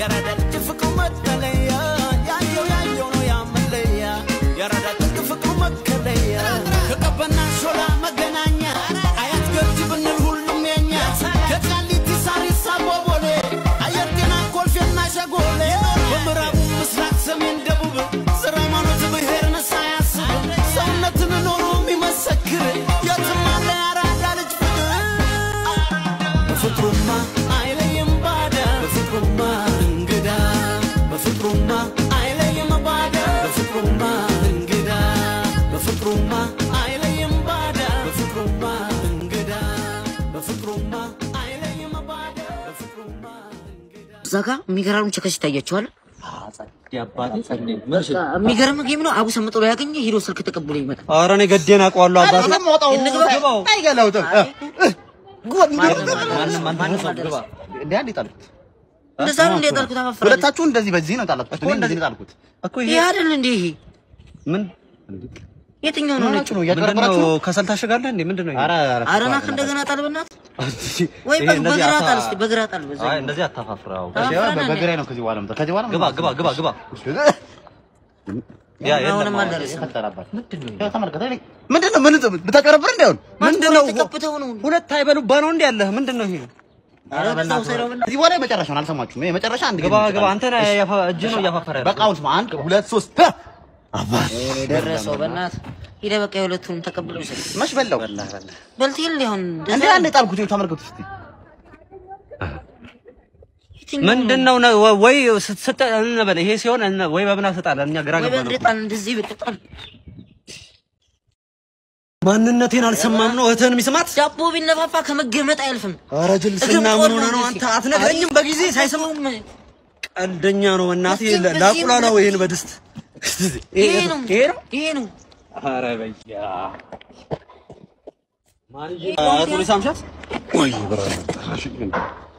يرادة تفكر مكليا يا نو يا مليا يرادة تفكر مكليا كقبنا شولا مجنانيا آيات قلتي بنرهولم ينيا كتالي تساري سابوبولي آيات كنا كل فينا شغولي ومرابو مسلاك سمين دبوب سرامانو تبهير نساياس سونتن نورو ميمسكر يتمالي يرادة لجفقر بفكرما آيليم بادا بفكرما انقدا بفكرما آيليم بادا بفكرما انقدا بفكرما آيليم بادا بفكرما انقدا بفكرما آيليم بادا بفكرما انقدا زكا ميغرام چكش ታያችኋል ያባቴ ጸልይ ምርሽ የሚገርም ጌም ነው አቡ ሰምጥሮ ያገኘ ሂዶ ስልክ ተቀብሎ ይመጣ ኧረ እኔ ገዴን አውቀዋለሁ አባቴ እንግባው አይገላውም ጉድ ማን ግባ እንዴ አንዴ ጣልኩት እንደዛ ነው እንደ ጣልኩት አፈራ ሁለታችሁ እንደዚህ በዚህ ነው ጣልኩት እኔ እንደዚህ ነው ጣልኩት እኮ ይሄ አይደል እንዴ ይሄ ምን የትኛው ነው ነጭ ነው ያቀርባችሁ ከሰል ታሽጋለህ እንዴ ምንድነው ይሄ አረና እንደገና ጣል በእናት ወይ በግራ ጣል እስቲ በግራ ጣል በዛ አይ እንደዚህ አታፋፍራው በግራይ ነው ከዚህ በኋላ ከዚህ በኋላ ግባ ያ የለም ማደረስ ምንድነው ምን ብታቀረብር እንደው ምንድነው ተከፍተው ነው ሁለት አይበሉባ ነው እንዴ ያለህ ምንድነው ይሄ እዚህ በኋላ መጨረሻውን አልሰማችሁም የመጨረሻ አንድ ግባ አንተ እጅ ነው ያፋፈረ በቃ አሁን 1 2 3 አባስ ደረሰው በእናት ሄደ በቃ የሁለቱንም ተቀብሎ ይሰጥ መች በላው በልቲል ሊሆን እንዴ አንዴ ጣልኩት ተመልከቱ እስቲ ምንድነው ወይ ስትሰጠ እንበለ ይሄ ሲሆን ወይ በብና ሰጣለ እኛ ግራ ገባ ነው ወይ በጣም እንደዚህ በጣም ማንነቴን አልሰማም ነው እህተን ሚስማት ዳቦ ቢነፋፋ ከመገመጥ አይልፍም ኧረ ጅልስና ምን ሆነ ነው አንተ አትነግረኝም በጊዜ ሳይሰማው ቀልደኛ ነው እናቴ ላቁላ ነው ይሄን በድስት ይሄ ነው ኧረ በያ ማንጂ አቱሪ ሳምሻት ወይ ብራታ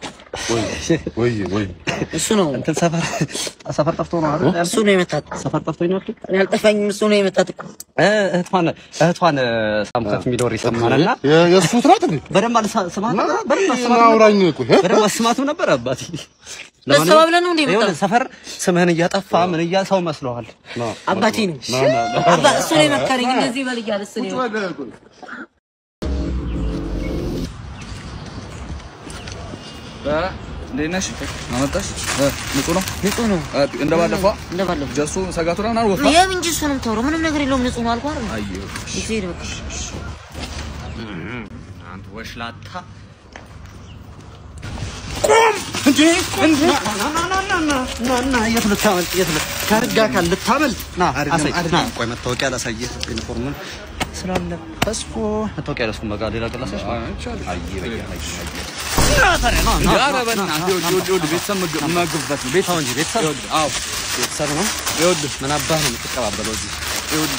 ወይ እሱ ነው እንትን ሰፈር ጠፍቶ ነው አይደል እሱ ነው የመጣት ሰፈር ጠፍቶኝ ነው እኔ አልጠፋኝም እሱ ነው የመጣት እህቷን ሳምከት የሚዶር ይሰማናልና የሱ ትራት እንዴ በደንብ አልሰማት አውራኝ እኮ በደንብ አስማቱ ነበር አባቴ ለሰባብለን ነው እንዴ ሰፈር ስምህን እያጠፋ ምን ሰው መስለዋል አባቴ ነው አባ እሱ ነው የመከረኝ እንደዚህ በል ይያል እሱ ነው ለነሽ ማመጣሽ ንጹህ ነው እንደባለፈው ጀርሱ ሰጋቱራ እና ወፋ የምን ጅሱ ነው ተወሩ ምንም ነገር የለውም ንጹህ ነው አልኳር አየው እዚህ ነው አንተ ወሽላታ እንዴ ና የትልታመል ካርጋ ካል ልታመል ና አሳይ ና ቆይ መታወቂያ ላሳየህ ዩኒፎርሙን ስላለ ፈስኮ መታወቂያ ለስኩ መጋሌ ላቀላሰሽ አይ በያ ያ ረበና ይወድ ቤተሰብ ማግባት ቤታው እንጂ ቤተሰብ አዎ ቤተሰብ ነው ይወድ ምን አባህ ነው የምትቀባበለው እዚህ ይወድ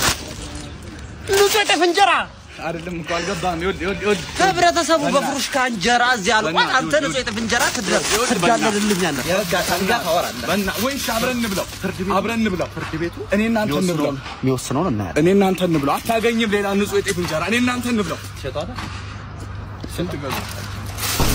ንጹህ ጤፍ እንጀራ አይደለም እኮ አልገባም ይወድ ህብረተሰቡ በፍሩሽ ካንጀራ እዚህ አልቋል አንተ ንጹህ ጤፍ እንጀራ ትዳለልልኛለህ የረጋ ታንጋ ታወራለህ በእና ወይስ አብረን እንብላው ፍርድ ቤቱ እኔ እናንተ እንብላው የሚወስነው ነው እናያለን እኔ እናንተ እንብላው አታገኝም ሌላ ንጹህ ጤፍ እንጀራ እኔ እናንተ እንብላው ሸጣታ ስንት ገዛ